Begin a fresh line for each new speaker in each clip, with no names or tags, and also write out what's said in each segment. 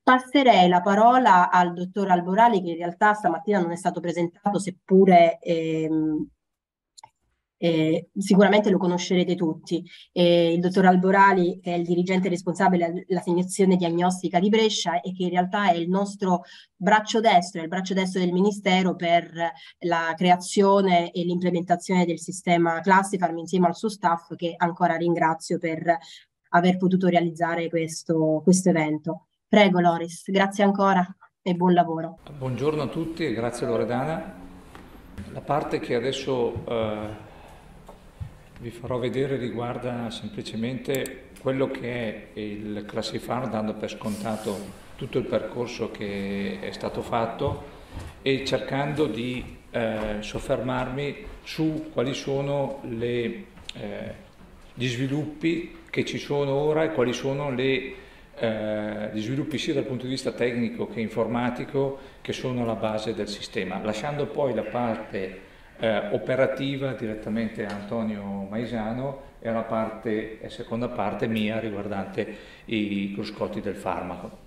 Passerei la parola al dottor Alborali, che in realtà stamattina non è stato presentato, seppure sicuramente lo conoscerete tutti. Il dottor Alborali è il dirigente responsabile della segnazione diagnostica di Brescia e che in realtà è il nostro braccio destro, è il braccio destro del Ministero per la creazione e l'implementazione del sistema Classifarm insieme al suo staff, che ancora ringrazio per aver potuto realizzare questo evento. Prego Loris, grazie ancora e buon lavoro.
Buongiorno a tutti e grazie Loredana. La parte che adesso vi farò vedere riguarda semplicemente quello che è il Classifarm, dando per scontato tutto il percorso che è stato fatto e cercando di soffermarmi su quali sono gli sviluppi che ci sono ora e quali sono gli sviluppi sia dal punto di vista tecnico che informatico che sono alla base del sistema, lasciando poi la parte operativa direttamente a Antonio Maisano e alla seconda parte mia riguardante i cruscotti del farmaco.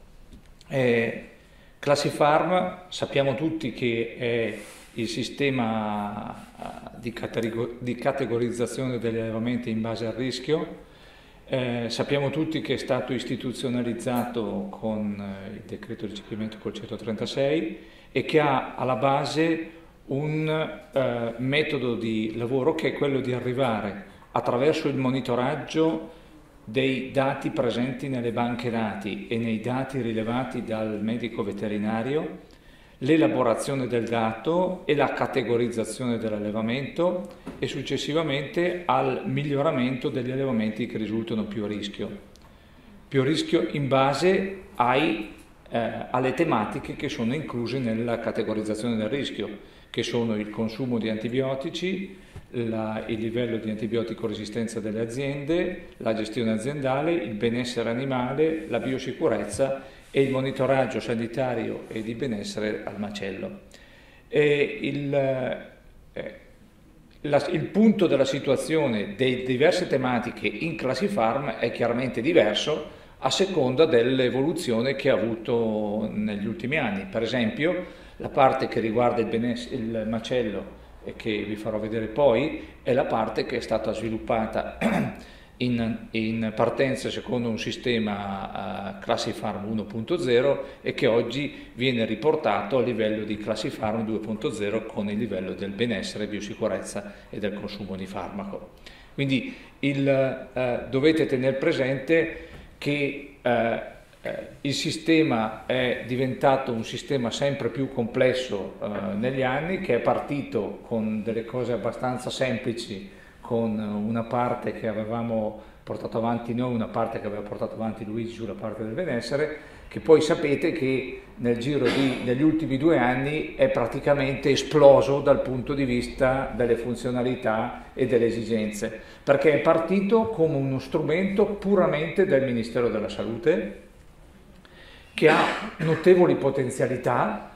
Classifarm sappiamo tutti che è il sistema di categorizzazione degli allevamenti in base al rischio. Sappiamo tutti che è stato istituzionalizzato con il decreto di recepimento col 136 e che ha alla base un metodo di lavoro che è quello di arrivare attraverso il monitoraggio dei dati presenti nelle banche dati e nei dati rilevati dal medico veterinario, l'elaborazione del dato e la categorizzazione dell'allevamento e successivamente al miglioramento degli allevamenti che risultano più a rischio. Più a rischio in base alle tematiche che sono incluse nella categorizzazione del rischio, che sono il consumo di antibiotici, il livello di antibiotico resistenza delle aziende, la gestione aziendale, il benessere animale, la biosicurezza e il monitoraggio sanitario e di benessere al macello. Il punto della situazione delle diverse tematiche in Classifarm è chiaramente diverso a seconda dell'evoluzione che ha avuto negli ultimi anni. Per esempio, la parte che riguarda il macello e che vi farò vedere poi è la parte che è stata sviluppata in partenza secondo un sistema Classifarm 1.0 e che oggi viene riportato a livello di Classifarm 2.0 con il livello del benessere, biosicurezza e del consumo di farmaco. Quindi dovete tenere presente che il sistema è diventato un sistema sempre più complesso negli anni, che è partito con delle cose abbastanza semplici, con una parte che avevamo portato avanti noi, una parte che aveva portato avanti Luigi sulla parte del benessere, che poi sapete che nel giro degli ultimi 2 anni è praticamente esploso dal punto di vista delle funzionalità e delle esigenze, perché è partito come uno strumento puramente del Ministero della Salute, che ha notevoli potenzialità,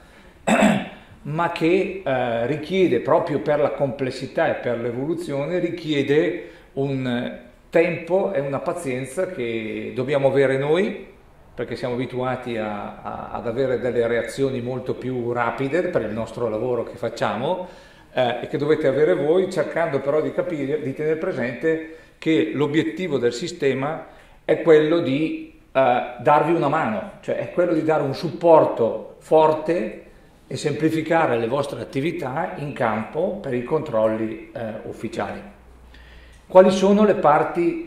ma che richiede, proprio per la complessità e per l'evoluzione, richiede un tempo e una pazienza che dobbiamo avere noi, perché siamo abituati ad avere delle reazioni molto più rapide per il nostro lavoro che facciamo, e che dovete avere voi, cercando però di capire, di tenere presente che l'obiettivo del sistema è quello di darvi una mano, cioè è quello di dare un supporto forte e semplificare le vostre attività in campo per i controlli ufficiali. Quali sono le parti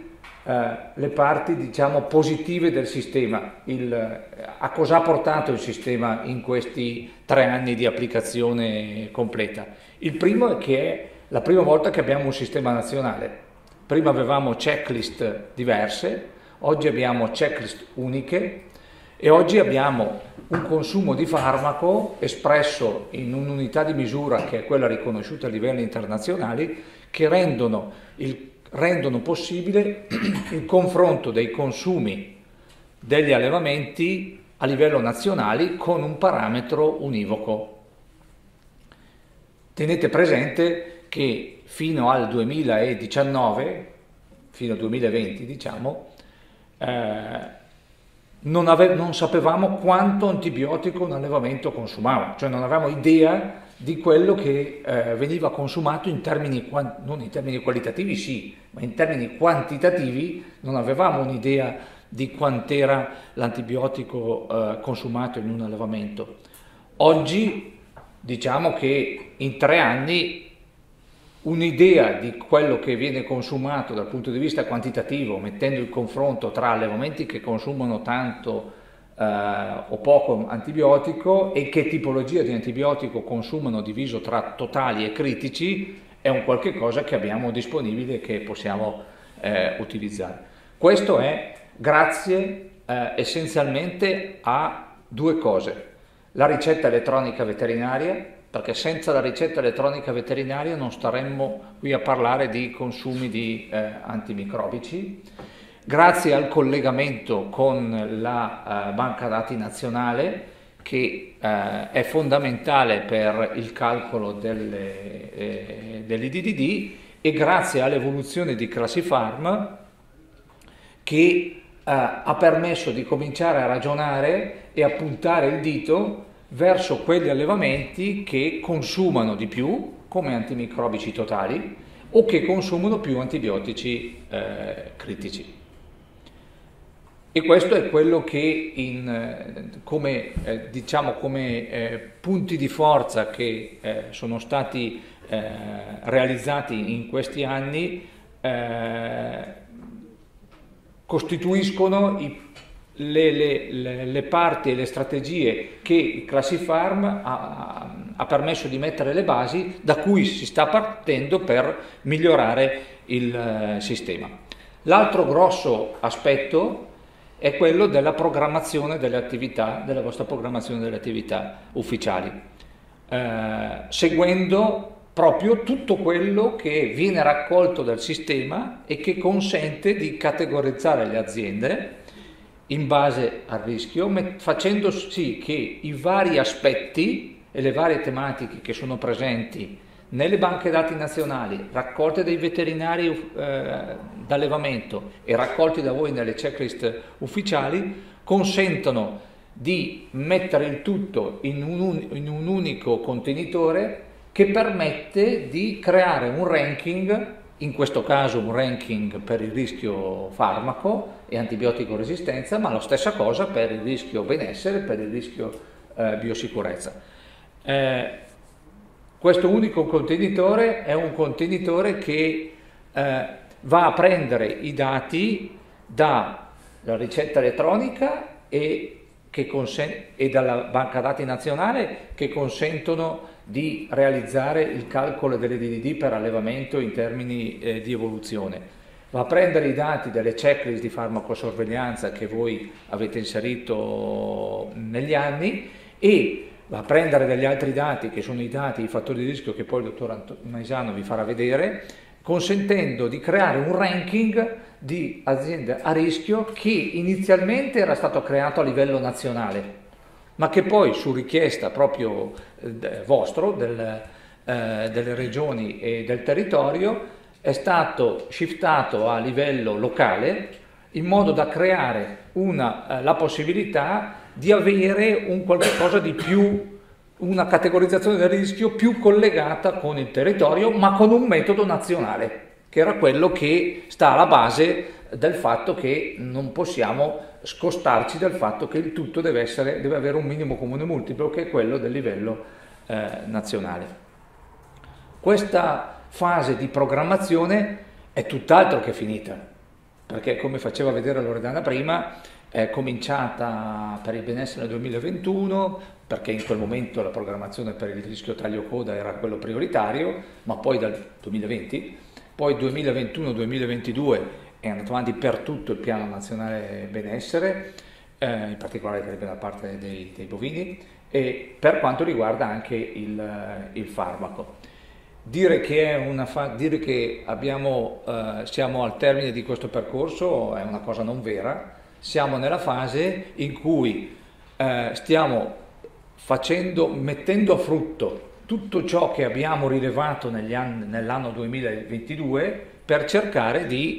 diciamo positive del sistema? A cosa ha portato il sistema in questi 3 anni di applicazione completa? Il primo è che è la prima volta che abbiamo un sistema nazionale. Prima avevamo checklist diverse, oggi abbiamo checklist uniche e oggi abbiamo un consumo di farmaco espresso in un'unità di misura che è quella riconosciuta a livelli internazionali, che rendono possibile il confronto dei consumi degli allevamenti a livello nazionale con un parametro univoco. Tenete presente che fino al 2019, fino al 2020 diciamo, non sapevamo quanto antibiotico un allevamento consumava, cioè non avevamo idea di quello che veniva consumato in termini, non in termini qualitativi sì, ma in termini quantitativi non avevamo un'idea di quant'era l'antibiotico consumato in un allevamento. Oggi diciamo che in 3 anni un'idea di quello che viene consumato dal punto di vista quantitativo, mettendo il confronto tra allevamenti che consumano tanto o poco antibiotico e che tipologia di antibiotico consumano diviso tra totali e critici, è un qualche cosa che abbiamo disponibile e che possiamo utilizzare. Questo è grazie essenzialmente a 2 cose: la ricetta elettronica veterinaria, perché senza la ricetta elettronica veterinaria non staremmo qui a parlare di consumi di antimicrobici, grazie al collegamento con la banca dati nazionale che è fondamentale per il calcolo dell'IDDD, e grazie all'evoluzione di Classifarm che ha permesso di cominciare a ragionare e a puntare il dito verso quegli allevamenti che consumano di più come antimicrobici totali o che consumano più antibiotici critici. E questo è quello che come punti di forza che sono stati realizzati in questi anni costituiscono le parti e le strategie che Classifarm ha permesso di mettere le basi da cui si sta partendo per migliorare il sistema. L'altro grosso aspetto è quello della programmazione delle attività, della vostra programmazione delle attività ufficiali, seguendo proprio tutto quello che viene raccolto dal sistema e che consente di categorizzare le aziende in base al rischio, facendo sì che i vari aspetti e le varie tematiche che sono presenti nelle banche dati nazionali, raccolte dai veterinari d'allevamento e raccolti da voi nelle checklist ufficiali, consentono di mettere il tutto in un unico contenitore che permette di creare un ranking, in questo caso un ranking per il rischio farmaco e antibiotico resistenza, ma la stessa cosa per il rischio benessere, per il rischio biosicurezza. Questo unico contenitore è un contenitore che va a prendere i dati dalla ricetta elettronica e dalla banca dati nazionale, che consentono di realizzare il calcolo delle DDD per allevamento in termini di evoluzione. Va a prendere i dati delle checklist di farmacosorveglianza che voi avete inserito negli anni e va a prendere degli altri dati che sono i dati, i fattori di rischio che poi il dottor Maisano vi farà vedere, consentendo di creare un ranking di aziende a rischio che inizialmente era stato creato a livello nazionale, ma che poi su richiesta proprio vostro, delle regioni e del territorio, è stato shiftato a livello locale in modo da creare la possibilità di avere un qualcosa di più, una categorizzazione del rischio più collegata con il territorio, ma con un metodo nazionale, che era quello che sta alla base del fatto che non possiamo scostarci dal fatto che il tutto deve avere un minimo comune multiplo, che è quello del livello nazionale. Questa fase di programmazione è tutt'altro che finita, perché come faceva vedere Loredana prima, è cominciata per il benessere nel 2021, perché in quel momento la programmazione per il rischio taglio-coda era quello prioritario, ma poi dal 2020, poi 2021-2022 è andato avanti per tutto il piano nazionale benessere, in particolare per la parte dei bovini, e per quanto riguarda anche il farmaco. Dire che siamo al termine di questo percorso è una cosa non vera. Siamo nella fase in cui stiamo mettendo a frutto tutto ciò che abbiamo rilevato nell'anno 2022 per cercare di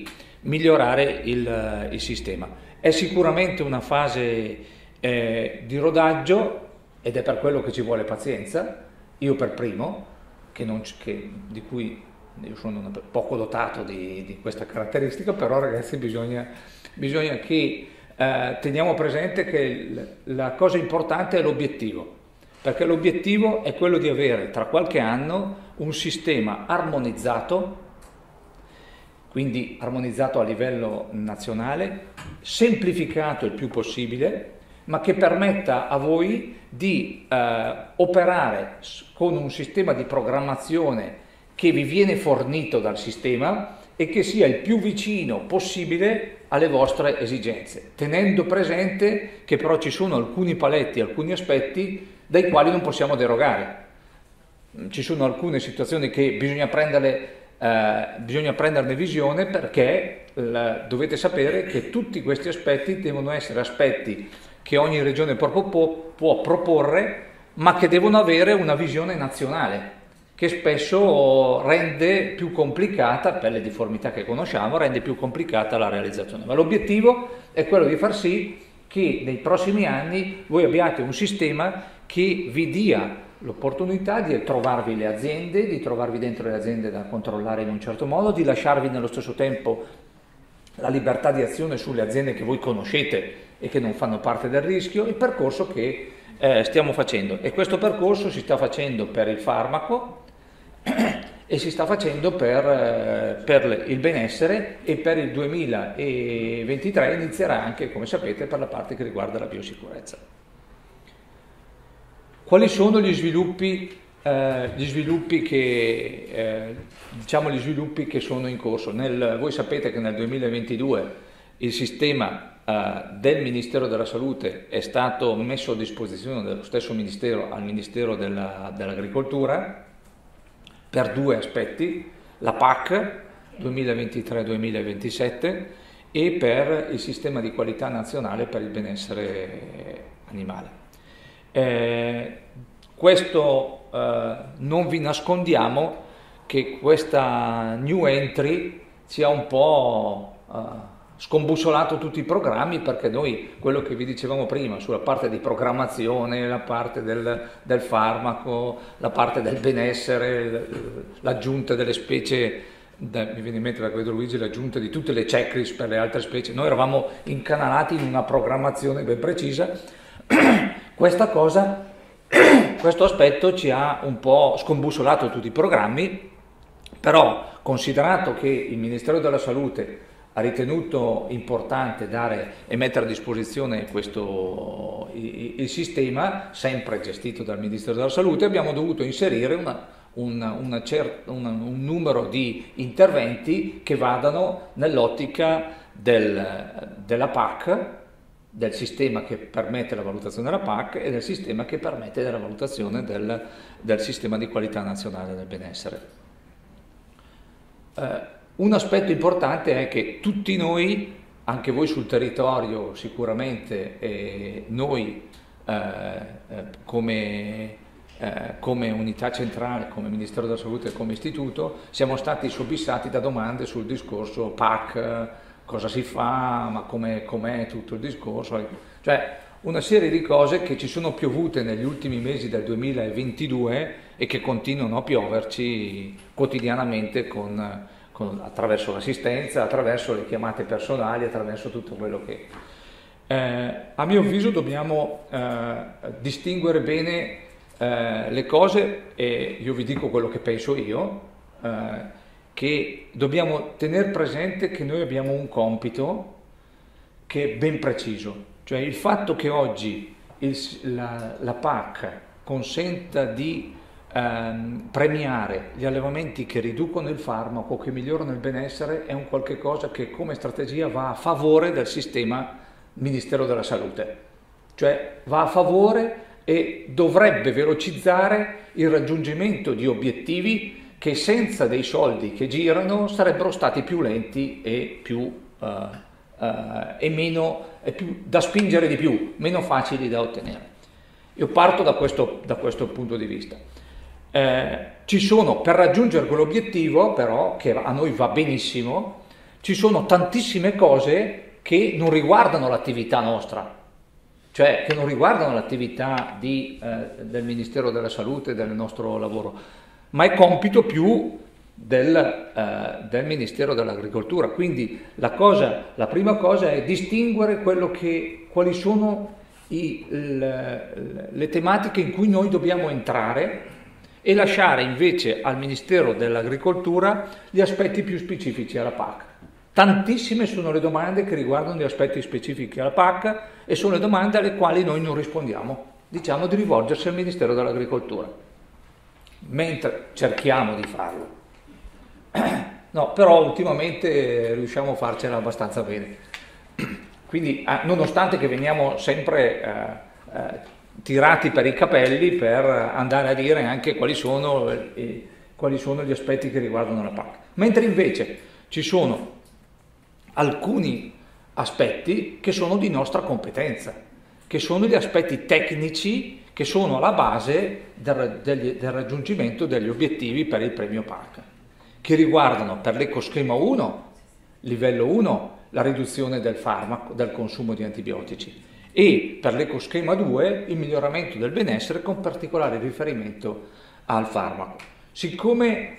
migliorare il sistema. È sicuramente una fase di rodaggio ed è per quello che ci vuole pazienza, io per primo, di cui io sono poco dotato di questa caratteristica, però ragazzi bisogna che teniamo presente che la cosa importante è l'obiettivo, perché l'obiettivo è quello di avere tra qualche anno un sistema armonizzato, quindi armonizzato a livello nazionale, semplificato il più possibile, ma che permetta a voi di operare con un sistema di programmazione che vi viene fornito dal sistema e che sia il più vicino possibile alle vostre esigenze, tenendo presente che però ci sono alcuni paletti, alcuni aspetti dai quali non possiamo derogare. Ci sono alcune situazioni che bisogna prenderne visione, perché dovete sapere che tutti questi aspetti devono essere aspetti che ogni regione può proporre, ma che devono avere una visione nazionale, che spesso rende più complicata, per le difformità che conosciamo, rende più complicata la realizzazione. Ma l'obiettivo è quello di far sì che nei prossimi anni voi abbiate un sistema che vi dia l'opportunità di trovarvi le aziende, di trovarvi dentro le aziende da controllare in un certo modo, di lasciarvi nello stesso tempo la libertà di azione sulle aziende che voi conoscete e che non fanno parte del rischio, il percorso che stiamo facendo. E questo percorso si sta facendo per il farmaco e si sta facendo per il benessere, e per il 2023 inizierà anche, come sapete, per la parte che riguarda la biosicurezza. Quali sono gli sviluppi che sono in corso? Voi sapete che nel 2022 il sistema del Ministero della Salute è stato messo a disposizione dello stesso Ministero al Ministero dell'Agricoltura per due aspetti: la PAC 2023-2027 e per il sistema di qualità nazionale per il benessere animale. Non vi nascondiamo che questa new entry ci ha un po' scombussolato tutti i programmi, perché noi, quello che vi dicevamo prima sulla parte di programmazione, la parte del farmaco, la parte del benessere, l'aggiunta delle specie, mi viene in mente, la vedo Luigi, l'aggiunta di tutte le checklist per le altre specie, noi eravamo incanalati in una programmazione ben precisa. Questo aspetto ci ha un po' scombussolato tutti i programmi, però considerato che il Ministero della Salute ha ritenuto importante dare e mettere a disposizione il sistema, sempre gestito dal Ministero della Salute, abbiamo dovuto inserire un numero di interventi che vadano nell'ottica della PAC, del sistema che permette la valutazione della PAC e del sistema che permette la valutazione del sistema di qualità nazionale del benessere. Un aspetto importante è che tutti noi, anche voi sul territorio sicuramente, e noi come unità centrale, come Ministero della Salute e come istituto, siamo stati sobissati da domande sul discorso PAC, cosa si fa, ma com'è tutto il discorso, cioè una serie di cose che ci sono piovute negli ultimi mesi del 2022 e che continuano a pioverci quotidianamente attraverso l'assistenza, attraverso le chiamate personali, attraverso tutto quello che... a mio avviso dobbiamo distinguere bene le cose, e io vi dico quello che penso io, che dobbiamo tenere presente che noi abbiamo un compito che è ben preciso, cioè il fatto che oggi la PAC consenta di premiare gli allevamenti che riducono il farmaco, che migliorano il benessere, è un qualche cosa che come strategia va a favore del sistema Ministero della Salute, cioè va a favore e dovrebbe velocizzare il raggiungimento di obiettivi che senza dei soldi che girano sarebbero stati più lenti e meno da spingere di più, meno facili da ottenere. Io parto da questo punto di vista. Ci sono, per raggiungere quell'obiettivo però, che a noi va benissimo, ci sono tantissime cose che non riguardano l'attività nostra, cioè che non riguardano l'attività del Ministero della Salute, del nostro lavoro, ma è compito più del Ministero dell'Agricoltura. Quindi la prima cosa è distinguere quali sono le tematiche in cui noi dobbiamo entrare e lasciare invece al Ministero dell'Agricoltura gli aspetti più specifici alla PAC. Tantissime sono le domande che riguardano gli aspetti specifici alla PAC e sono le domande alle quali noi non rispondiamo. Diciamo di rivolgersi al Ministero dell'Agricoltura, mentre cerchiamo di farlo. No, però ultimamente riusciamo a farcela abbastanza bene. Quindi, nonostante che veniamo sempre tirati per i capelli per andare a dire anche quali sono gli aspetti che riguardano la PAC. Mentre invece ci sono alcuni aspetti che sono di nostra competenza, che sono gli aspetti tecnici che sono alla base del raggiungimento degli obiettivi per il premio PAC, che riguardano per l'ecoschema 1, livello 1, la riduzione del farmaco, del consumo di antibiotici, e per l'ecoschema 2 il miglioramento del benessere con particolare riferimento al farmaco. Siccome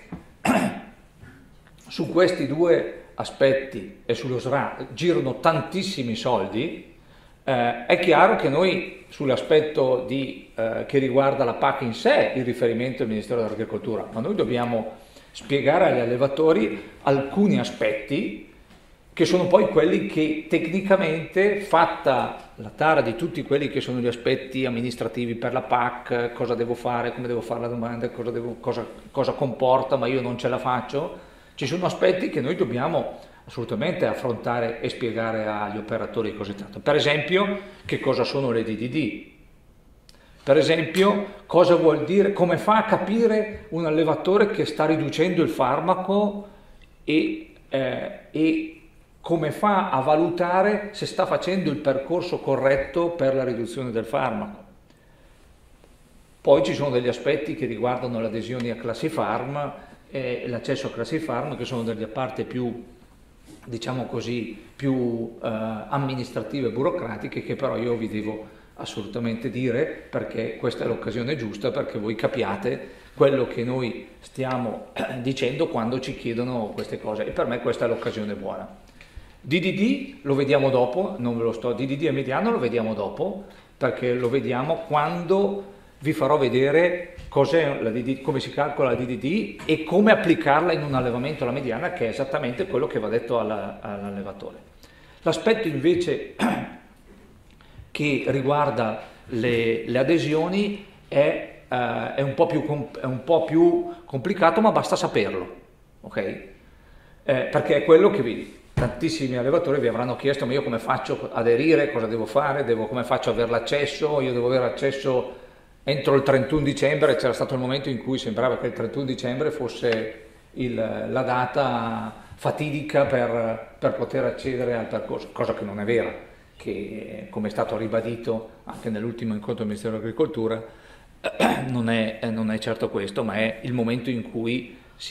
su questi due aspetti e sullo SRA girano tantissimi soldi, è chiaro che noi sull'aspetto che riguarda la PAC in sé, il riferimento al Ministero dell'Agricoltura, ma noi dobbiamo spiegare agli allevatori alcuni aspetti che sono poi quelli che tecnicamente, fatta la tara di tutti quelli che sono gli aspetti amministrativi per la PAC, cosa devo fare, come devo fare la domanda, cosa comporta, ma io non ce la faccio, ci sono aspetti che noi dobbiamo assolutamente affrontare e spiegare agli operatori così tanto. Per esempio, che cosa sono le DDD? Per esempio, cosa vuol dire, come fa a capire un allevatore che sta riducendo il farmaco e come fa a valutare se sta facendo il percorso corretto per la riduzione del farmaco. Poi ci sono degli aspetti che riguardano le adesioni a Classifarm e l'accesso a Classifarm, che sono delle parti più, diciamo così, più amministrative e burocratiche, che però io vi devo assolutamente dire, perché questa è l'occasione giusta perché voi capiate quello che noi stiamo dicendo quando ci chiedono queste cose, e per me questa è l'occasione buona. DDD lo vediamo dopo, non ve lo sto, DDD e mediano lo vediamo dopo, perché lo vediamo quando vi farò vedere cos'è la DDD, come si calcola la DDD e come applicarla in un allevamento alla mediana, che è esattamente quello che va detto all'allevatore. L'aspetto invece che riguarda le adesioni è un po' più complicato, ma basta saperlo, ok? Perché è quello che tantissimi allevatori vi avranno chiesto: ma io come faccio ad aderire, cosa devo fare, come faccio ad avere l'accesso, io devo avere accesso entro il 31 dicembre, c'era stato il momento in cui sembrava che il 31 dicembre fosse la data fatidica per poter accedere al percorso, cosa che non è vera, che come è stato ribadito anche nell'ultimo incontro del Ministero dell'Agricoltura, non è certo questo, ma è il momento in cui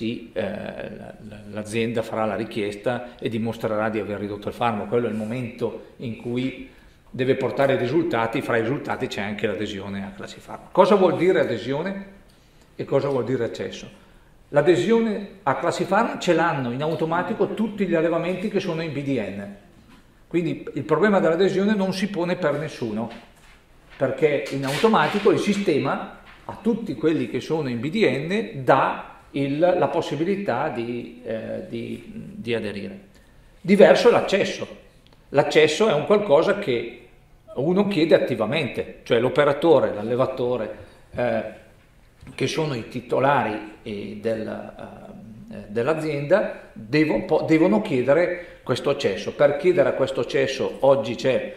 l'azienda farà la richiesta e dimostrerà di aver ridotto il farmaco. Quello è il momento in cui deve portare i risultati, fra i risultati c'è anche l'adesione a Classifarm. Cosa vuol dire adesione e cosa vuol dire accesso? L'adesione a Classifarm ce l'hanno in automatico tutti gli allevamenti che sono in BDN, quindi il problema dell'adesione non si pone per nessuno, perché in automatico il sistema a tutti quelli che sono in BDN dà la possibilità di aderire. Diverso è l'accesso. L'accesso è un qualcosa che uno chiede attivamente, cioè l'operatore, l'allevatore, che sono i titolari dell'azienda, devono chiedere questo accesso. Per chiedere a questo accesso oggi c'è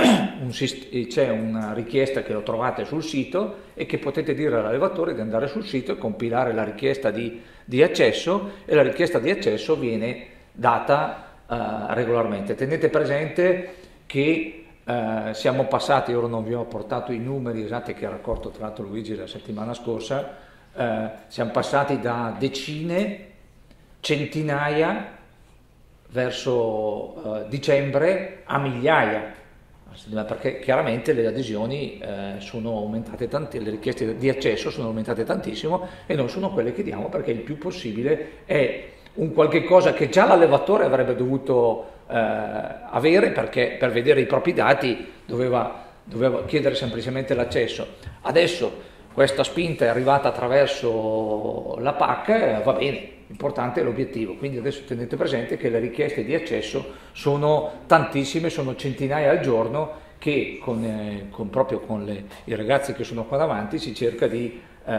una richiesta che lo trovate sul sito e che potete dire all'allevatore di andare sul sito e compilare la richiesta di accesso, e la richiesta di accesso viene data regolarmente. Tenete presente che siamo passati, ora non vi ho portato i numeri esatti che ha raccolto tra l'altro Luigi la settimana scorsa, siamo passati da decine, centinaia, verso dicembre a migliaia, perché chiaramente le adesioni sono aumentate le richieste di accesso sono aumentate tantissimo e non sono quelle che diamo, perché il più possibile è un qualche cosa che già l'allevatore avrebbe dovuto avere, perché per vedere i propri dati doveva chiedere semplicemente l'accesso. Adesso questa spinta è arrivata attraverso la PAC, va bene, l'importante è l'obiettivo, quindi adesso tenete presente che le richieste di accesso sono tantissime, sono centinaia al giorno, che proprio con i ragazzi che sono qua davanti si cerca di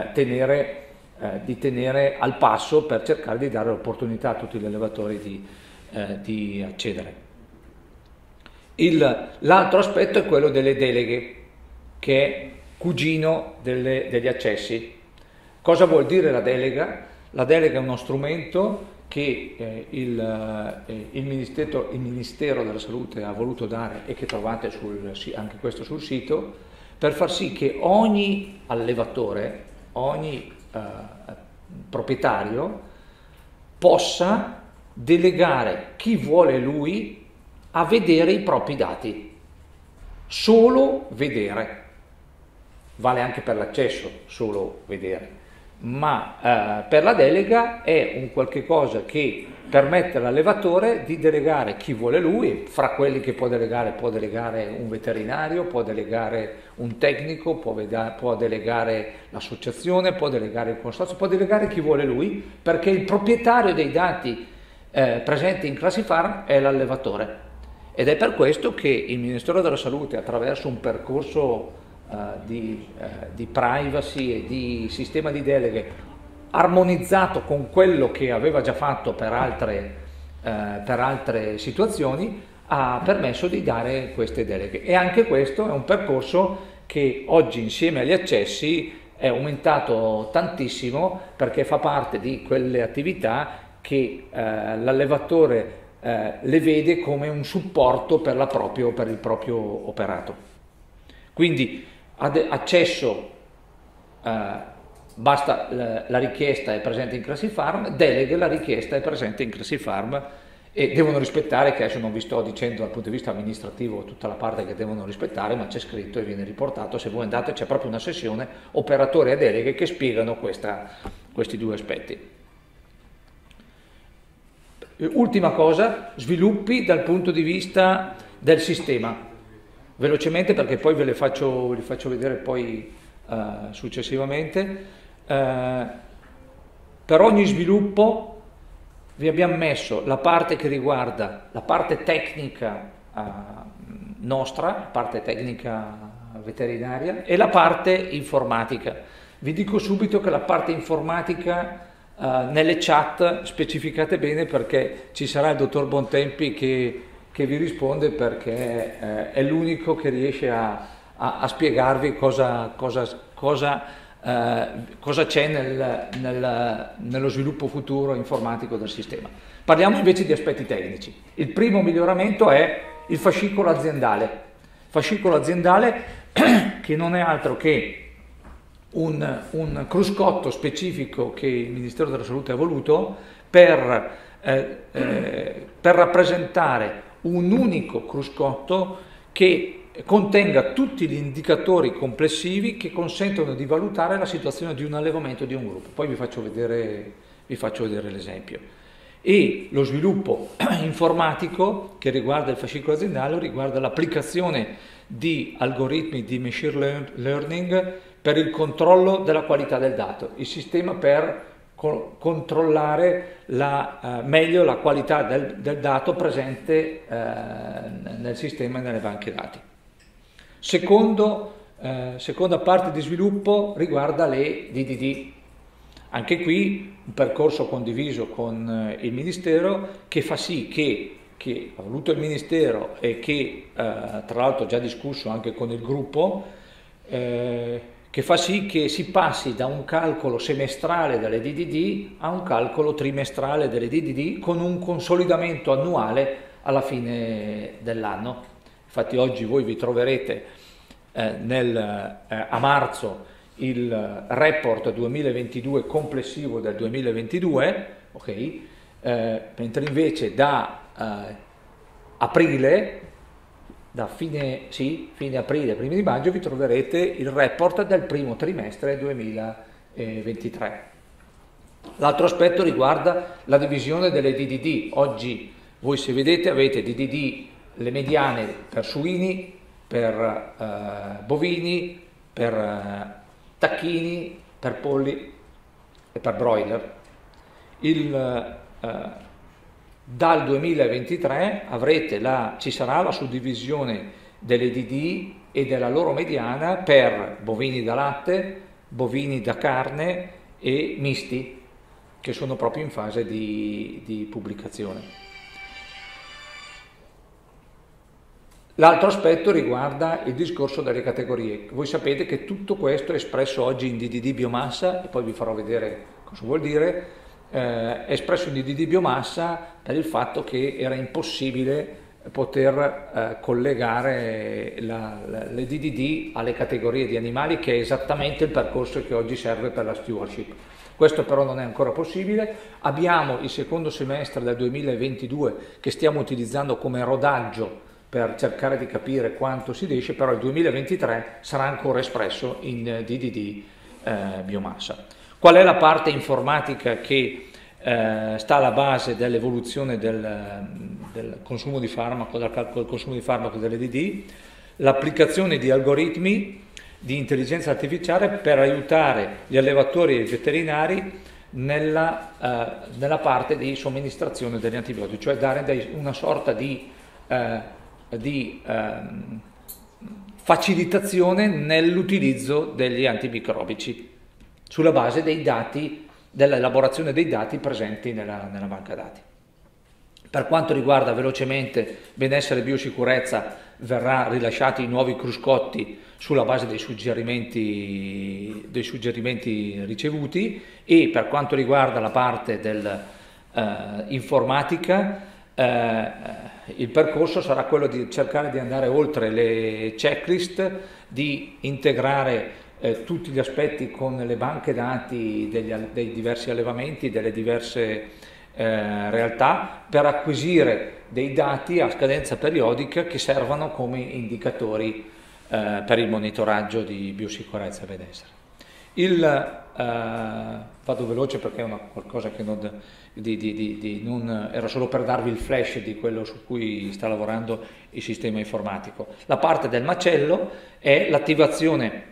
tenere al passo, per cercare di dare l'opportunità a tutti gli allevatori di accedere. L'altro aspetto è quello delle deleghe, che è cugino degli accessi. Cosa vuol dire la delega? La delega è uno strumento che il Ministero della Salute ha voluto dare, e che trovate anche questo sul sito, per far sì che ogni allevatore, ogni proprietario possa delegare chi vuole lui a vedere i propri dati, solo vedere. Vale anche per l'accesso, solo vedere, ma per la delega è un qualche cosa che permette all'allevatore di delegare chi vuole lui. Fra quelli che può delegare un veterinario, può delegare un tecnico, può delegare l'associazione, può delegare il consorzio, può delegare chi vuole lui, perché il proprietario dei dati presenti in Classifarm è l'allevatore. Ed è per questo che il Ministero della Salute, attraverso un percorso di privacy e di sistema di deleghe armonizzato con quello che aveva già fatto per altre situazioni, ha permesso di dare queste deleghe. E anche questo è un percorso che oggi, insieme agli accessi, è aumentato tantissimo, perché fa parte di quelle attività che l'allevatore le vede come un supporto per il proprio operato. Quindi accesso, basta la richiesta è presente in Classifarm, deleghe, la richiesta è presente in Classifarm, e devono rispettare, che adesso non vi sto dicendo dal punto di vista amministrativo tutta la parte che devono rispettare, ma c'è scritto e viene riportato. Se voi andate, c'è proprio una sessione operatori e deleghe che spiegano questi due aspetti. Ultima cosa, sviluppi dal punto di vista del sistema. Velocemente, perché poi ve li faccio vedere poi successivamente. Per ogni sviluppo vi abbiamo messo la parte che riguarda la parte tecnica nostra, la parte tecnica veterinaria, e la parte informatica. Vi dico subito che la parte informatica, nelle chat specificate bene, perché ci sarà il dottor Bontempi che vi risponde, perché è l'unico che riesce a spiegarvi cosa c'è nello sviluppo futuro informatico del sistema. Parliamo invece di aspetti tecnici. Il primo miglioramento è il fascicolo aziendale. Fascicolo aziendale che non è altro che un cruscotto specifico che il Ministero della Salute ha voluto per rappresentare un unico cruscotto che contenga tutti gli indicatori complessivi che consentono di valutare la situazione di un allevamento, di un gruppo. Poi vi faccio vedere l'esempio. E lo sviluppo informatico che riguarda il fascicolo aziendale riguarda l'applicazione di algoritmi di machine learning per il controllo della qualità del dato, il sistema per controllare meglio la qualità del dato presente nel sistema e nelle banche dati. Seconda parte di sviluppo riguarda le DDD. Anche qui un percorso condiviso con il Ministero, che fa sì che ha voluto il Ministero, e che tra l'altro già discusso anche con il gruppo, che fa sì che si passi da un calcolo semestrale delle DDD a un calcolo trimestrale delle DDD, con un consolidamento annuale alla fine dell'anno. Infatti oggi voi vi troverete a marzo il report 2022 complessivo del 2022, okay? Mentre invece da aprile, da fine aprile, primi di maggio, vi troverete il report del primo trimestre 2023. L'altro aspetto riguarda la divisione delle DDD. Oggi voi, se vedete, avete DDD le mediane per suini, per bovini, per tacchini, per polli e per broiler. Dal 2023 ci sarà la suddivisione delle DD e della loro mediana per bovini da latte, bovini da carne e misti, che sono proprio in fase di pubblicazione. L'altro aspetto riguarda il discorso delle categorie. Voi sapete che tutto questo è espresso oggi in DDD biomassa, e poi vi farò vedere cosa vuol dire. È espresso in DDD biomassa per il fatto che era impossibile poter collegare le DDD alle categorie di animali, che è esattamente il percorso che oggi serve per la stewardship. Questo però non è ancora possibile. Abbiamo il secondo semestre del 2022 che stiamo utilizzando come rodaggio per cercare di capire quanto si riesce, però il 2023 sarà ancora espresso in DDD biomassa. Qual è la parte informatica che sta alla base dell'evoluzione del consumo di farmaco, del calcolo del consumo di farmaco delle DD? L'applicazione di algoritmi di intelligenza artificiale per aiutare gli allevatori e i veterinari nella parte di somministrazione degli antibiotici, cioè dare una sorta di facilitazione nell'utilizzo degli antimicrobici sulla base dei dati, dell'elaborazione dei dati presenti nella banca dati. Per quanto riguarda velocemente benessere e biosicurezza, verrà rilasciati i nuovi cruscotti sulla base dei suggerimenti ricevuti, e per quanto riguarda la parte dell'informatica, il percorso sarà quello di cercare di andare oltre le checklist, di integrare tutti gli aspetti con le banche dati dei diversi allevamenti, delle diverse realtà, per acquisire dei dati a scadenza periodica che servano come indicatori per il monitoraggio di biosicurezza e benessere. Vado veloce perché è qualcosa che era solo per darvi il flash di quello su cui sta lavorando il sistema informatico. La parte del macello è l'attivazione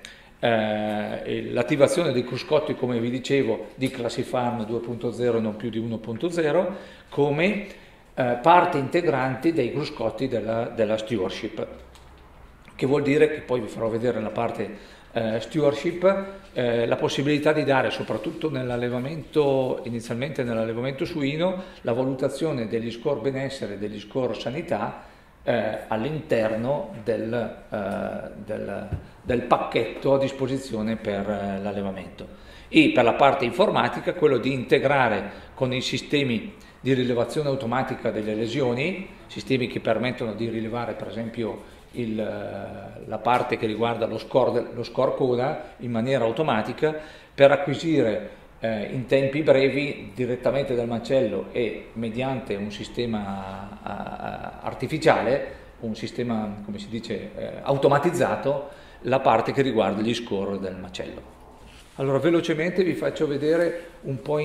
dei cruscotti, come vi dicevo, di Classifarm 2.0 non più di 1.0, come parte integrante dei cruscotti della stewardship, che vuol dire, che poi vi farò vedere la parte stewardship, la possibilità di dare, soprattutto inizialmente nell'allevamento suino, la valutazione degli score benessere e degli score sanità all'interno del pacchetto a disposizione per l'allevamento. E per la parte informatica, quello di integrare con i sistemi di rilevazione automatica delle lesioni, sistemi che permettono di rilevare per esempio la parte che riguarda lo score coda in maniera automatica, per acquisire in tempi brevi direttamente dal macello e mediante un sistema artificiale, un sistema, come si dice, automatizzato, la parte che riguarda gli score del macello. Allora, velocemente vi faccio vedere un po'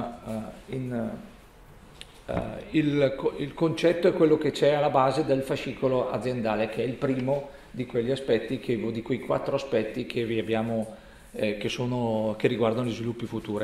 il concetto è quello che c'è alla base del fascicolo aziendale, che è il primo di quegli aspetti, di quei 4 aspetti che vi abbiamo, che riguardano gli sviluppi futuri.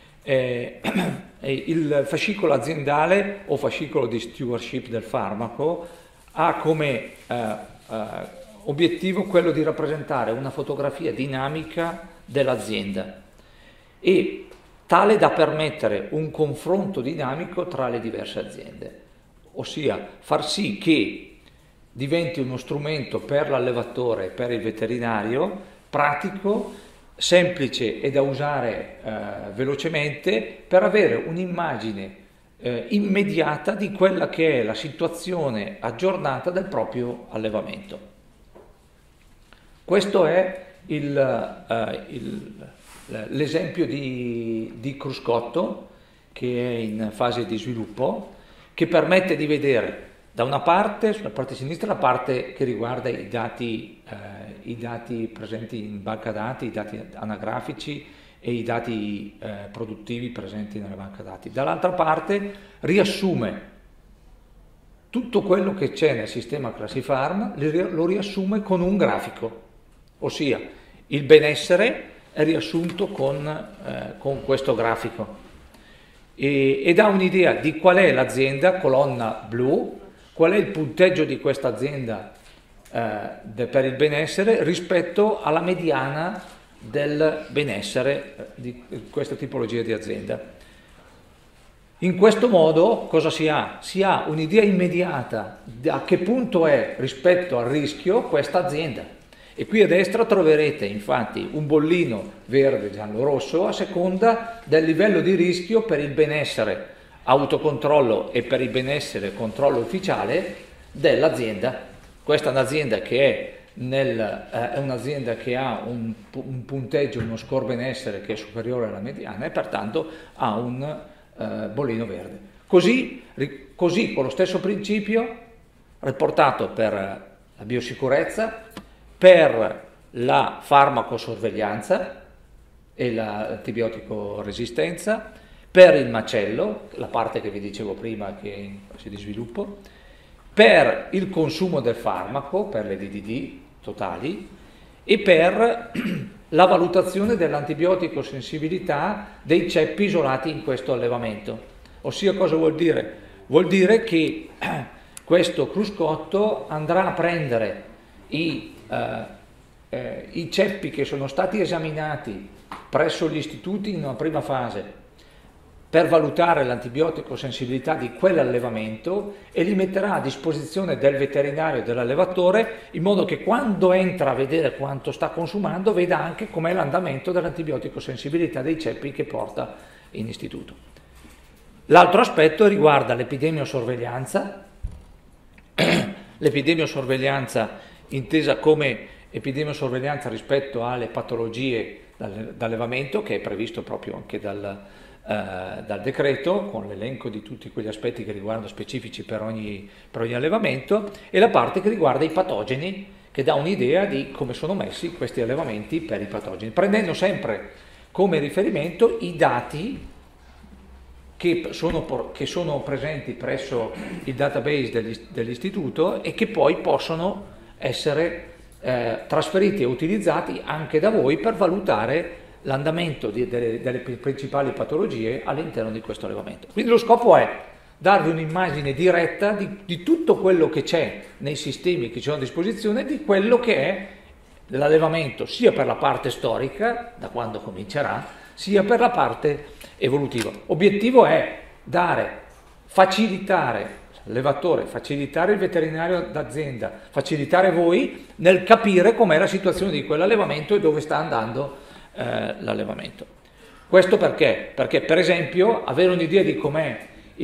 Il fascicolo aziendale o fascicolo di stewardship del farmaco ha come obiettivo quello di rappresentare una fotografia dinamica dell'azienda e tale da permettere un confronto dinamico tra le diverse aziende, ossia far sì che diventi uno strumento per l'allevatore e per il veterinario pratico, semplice e da usare velocemente, per avere un'immagine immediata di quella che è la situazione aggiornata del proprio allevamento. Questo è l'esempio di cruscotto che è in fase di sviluppo, che permette di vedere da una parte, sulla parte sinistra, la parte che riguarda i dati presenti in banca dati, i dati anagrafici e i dati produttivi presenti nella banca dati. Dall'altra parte riassume tutto quello che c'è nel sistema Classifarm, lo riassume con un grafico, ossia il benessere è riassunto con questo grafico e dà un'idea di qual è l'azienda, colonna blu, qual è il punteggio di questa azienda per il benessere rispetto alla mediana del benessere di questa tipologia di azienda. In questo modo cosa si ha? Si ha un'idea immediata di a che punto è rispetto al rischio questa azienda. E qui a destra troverete infatti un bollino verde, giallo, rosso a seconda del livello di rischio per il benessere autocontrollo e per il benessere controllo ufficiale dell'azienda. Questa è un'azienda che è un'azienda che ha un punteggio, uno score benessere che è superiore alla mediana e pertanto ha un bollino verde. Così con lo stesso principio riportato per la biosicurezza, per la farmacosorveglianza e l'antibiotico resistenza, per il macello, la parte che vi dicevo prima che è in fase di sviluppo, per il consumo del farmaco, per le DDD totali e per la valutazione dell'antibiotico sensibilità dei ceppi isolati in questo allevamento. Ossia, cosa vuol dire? Vuol dire che questo cruscotto andrà a prendere i ceppi che sono stati esaminati presso gli istituti in una prima fase per valutare l'antibiotico sensibilità di quell'allevamento e li metterà a disposizione del veterinario e dell'allevatore in modo che quando entra a vedere quanto sta consumando veda anche com'è l'andamento dell'antibiotico sensibilità dei ceppi che porta in istituto. L'altro aspetto riguarda l'epidemiosorveglianza, l'epidemiosorveglianza intesa come epidemiosorveglianza rispetto alle patologie d'allevamento che è previsto proprio anche dal decreto con l'elenco di tutti quegli aspetti che riguardano specifici per ogni allevamento e la parte che riguarda i patogeni che dà un'idea di come sono messi questi allevamenti per i patogeni, prendendo sempre come riferimento i dati che sono presenti presso il database dell'istituto e che poi possono essere trasferiti e utilizzati anche da voi per valutare l'andamento delle principali patologie all'interno di questo allevamento. Quindi lo scopo è darvi un'immagine diretta di tutto quello che c'è nei sistemi che ci sono a disposizione, di quello che è l'allevamento, sia per la parte storica, da quando comincerà, sia per la parte evolutiva. L'obiettivo è facilitare l'allevatore, facilitare il veterinario d'azienda, facilitare voi nel capire com'è la situazione di quell'allevamento e dove sta andando l'allevamento. Questo perché? Perché per esempio avere un'idea di com'è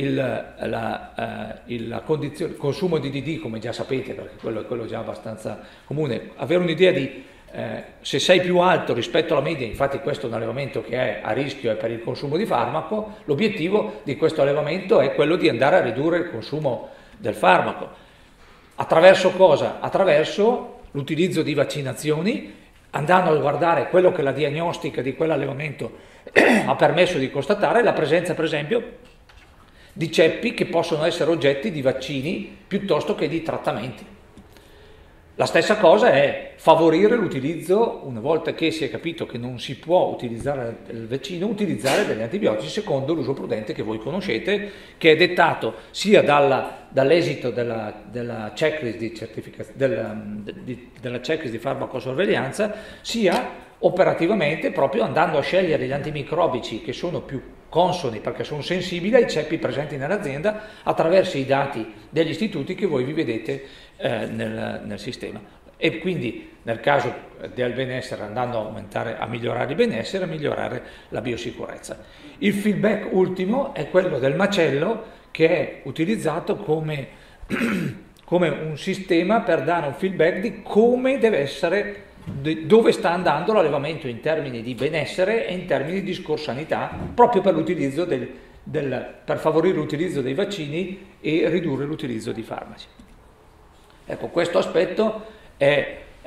il consumo di DD, come già sapete, perché quello è già abbastanza comune, avere un'idea di se sei più alto rispetto alla media, infatti questo è un allevamento che è a rischio e per il consumo di farmaco, l'obiettivo di questo allevamento è quello di andare a ridurre il consumo del farmaco. Attraverso cosa? Attraverso l'utilizzo di vaccinazioni, andando a guardare quello che la diagnostica di quell'allevamento ha permesso di constatare, la presenza per esempio di ceppi che possono essere oggetti di vaccini piuttosto che di trattamenti. La stessa cosa è favorire l'utilizzo, una volta che si è capito che non si può utilizzare il vaccino, utilizzare degli antibiotici secondo l'uso prudente che voi conoscete, che è dettato sia dall'esito della checklist della checklist di farmacosorveglianza, sia operativamente proprio andando a scegliere gli antimicrobici che sono più consoni perché sono sensibili ai ceppi presenti nell'azienda attraverso i dati degli istituti che voi vi vedete nel sistema. E quindi nel caso del benessere andando a migliorare il benessere, a migliorare la biosicurezza. Il feedback ultimo è quello del macello che è utilizzato come un sistema per dare un feedback di come deve essere, dove sta andando l'allevamento in termini di benessere e in termini di score sanità, proprio per l'utilizzo per favorire l'utilizzo dei vaccini e ridurre l'utilizzo di farmaci. Ecco, questo aspetto è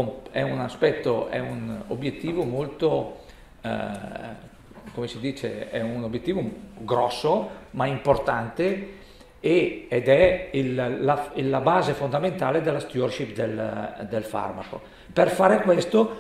un obiettivo molto, come si dice, è un obiettivo grosso ma importante ed è la base fondamentale della stewardship del farmaco. Per fare questo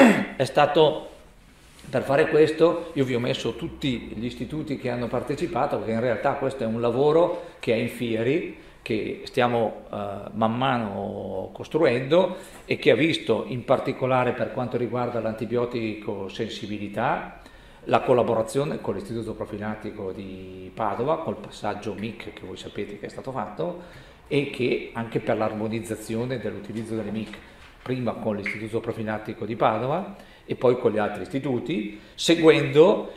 io vi ho messo tutti gli istituti che hanno partecipato, perché in realtà questo è un lavoro che è in fieri, che stiamo man mano costruendo e che ha visto in particolare per quanto riguarda l'antibiotico sensibilità la collaborazione con l'Istituto Profilattico di Padova, col passaggio MIC che voi sapete che è stato fatto, e che anche per l'armonizzazione dell'utilizzo delle MIC, prima con l'Istituto Profilattico di Padova e poi con gli altri istituti, seguendo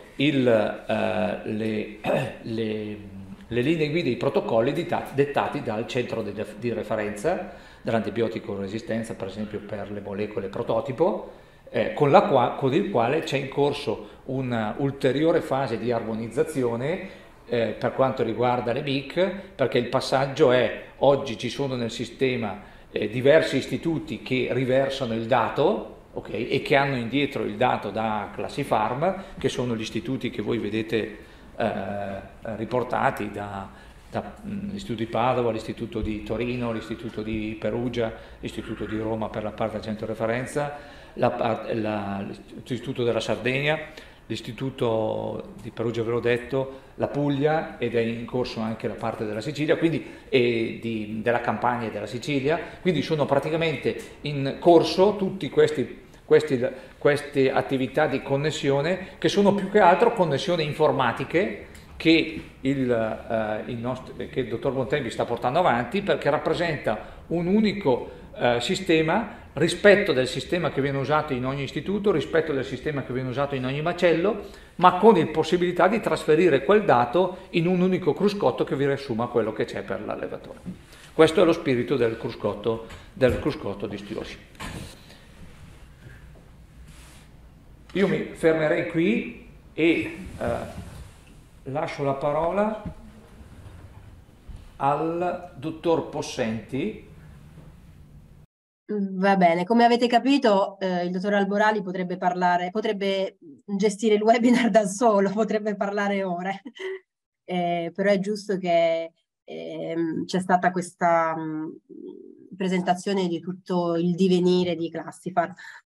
le linee guida e i protocolli dettati dal centro di referenza dell'antibiotico resistenza, per esempio per le molecole prototipo, con il quale c'è in corso un'ulteriore fase di armonizzazione per quanto riguarda le MIC, perché il passaggio è: oggi ci sono nel sistema diversi istituti che riversano il dato, okay, e che hanno indietro il dato da Classifarm, che sono gli istituti che voi vedete riportati dall'Istituto di Padova, l'Istituto di Torino, l'Istituto di Perugia, l'Istituto di Roma per la parte del centro referenza, l'Istituto della Sardegna, l'Istituto di Perugia, ve l'ho detto, la Puglia, ed è in corso anche la parte della Sicilia, quindi, della Campania e della Sicilia, quindi sono praticamente in corso tutti queste attività di connessione, che sono più che altro connessioni informatiche che il dottor Bontempi sta portando avanti, perché rappresenta un unico sistema, rispetto del sistema che viene usato in ogni istituto, rispetto del sistema che viene usato in ogni macello, ma con la possibilità di trasferire quel dato in un unico cruscotto che vi riassuma quello che c'è per l'allevatore. Questo è lo spirito del cruscotto di stewardship. Io mi fermerei qui e lascio la parola al dottor Possenti.
Va bene, come avete capito, il dottor Alborali potrebbe gestire il webinar da solo, potrebbe parlare ore, però è giusto che c'è stata questa presentazione di tutto il divenire di Classifarm.